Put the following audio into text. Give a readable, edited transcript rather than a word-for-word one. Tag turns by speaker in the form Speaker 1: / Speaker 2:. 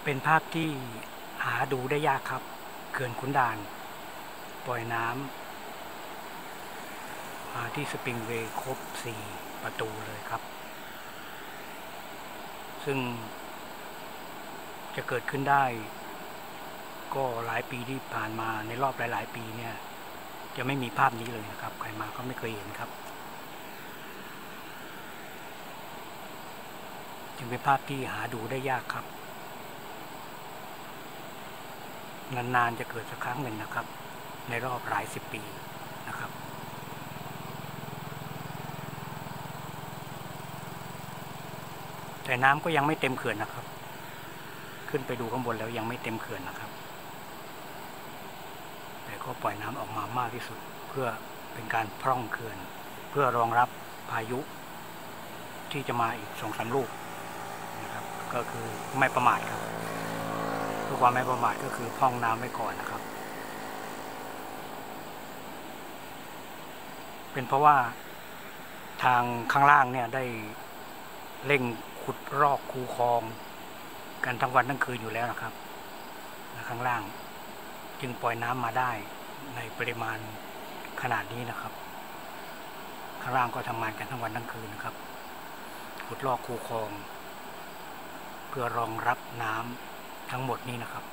Speaker 1: เป็นภาพที่หาดูได้ยากครับเขื่อนขุนด่านปล่อยน้ำมาที่สปริงเวย์ครบ4ประตูเลยครับ ซึ่งจะเกิดขึ้นได้ก็หลายปีที่ผ่านมาในรอบหลายๆปีเนี่ยจะไม่มีภาพนี้เลยนะครับใครมาก็ไม่เคยเห็นครับจึงเป็นภาพที่หาดูได้ยากครับนานๆจะเกิดสักครั้งหนึ่งนะครับในรอบหลาย10 ปีนะครับแต่น้ำก็ยังไม่เต็มเขื่อนนะครับขึ้นไปดูข้างบนแล้วยังไม่เต็มเขื่อนนะครับแต่ก็ปล่อยน้ำออกมามากที่สุดเพื่อเป็นการพร่องเขื่อนเพื่อรองรับพายุที่จะมาอีก2-3 ลูกนะครับก็คือไม่ประมาทครับเพื่อความไม่ประมาทก็คือพร่องน้ำไว้ก่อนนะครับเป็นเพราะว่าทางข้างล่างเนี่ยได้เร่งขุดรอกคูคลองกันทั้งวันทั้งคืนอยู่แล้วนะครับข้างล่างจึงปล่อยน้ำมาได้ในปริมาณขนาดนี้นะครับข้างล่างก็ทำงานกันทั้งวันทั้งคืนนะครับขุดรอกคูคลองเพื่อรองรับน้ำทั้งหมดนี้นะครับ